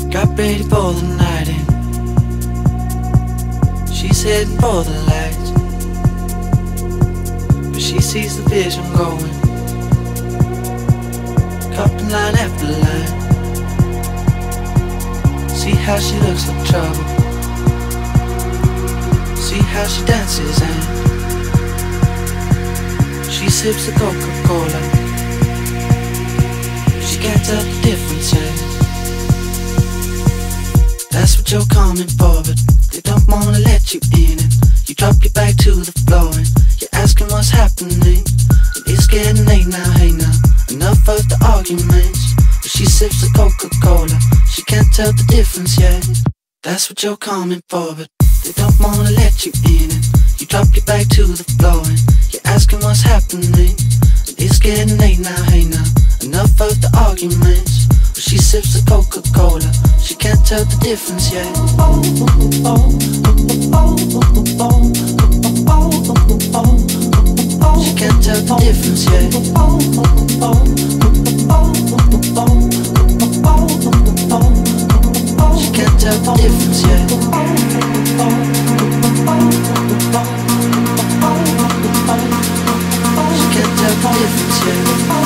Got ready for the night in. She's heading for the lights, but she sees the vision going, cupping line after line. See how she looks like trouble, see how she dances and she sips the Coca-Cola. She can't tell the difference yet. That's what you're coming for, but they don't wanna let you in. And you drop your back to the floor and you're asking what's happening. And it's getting late now, hey now, enough of the arguments. But she sips the Coca-Cola, she can't tell the difference yet. That's what you're coming for, but they don't wanna let you in. And you drop your back to the floor and you're asking what's happening. And it's getting late now, hey now, enough of the arguments. But she sips the Coca-Cola, she can't tell the difference yet. She can't tell the difference yet. She can't tell the difference yet. She can't tell the difference yet.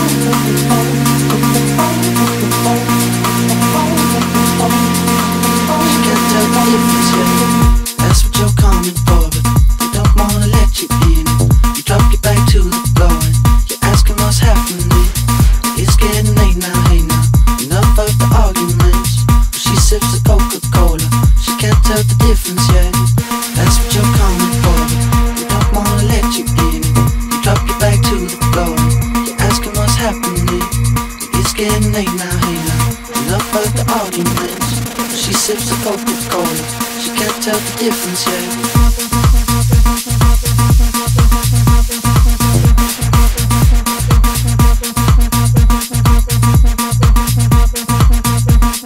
She can't tell the difference yet. That's what you're coming for, but they don't wanna let you in. You drop your back to the floor and you're asking what's happening. It's getting late now, hey now, enough of the arguments. But she sips the Coca-Cola, she can't tell the difference yet. That's what you're coming for, but they don't wanna let you in. You drop your back to the floor and you're asking what's happening. It's getting late now, hey now, enough of the arguments. She sips the Coca-Cola, she can't tell the difference yet.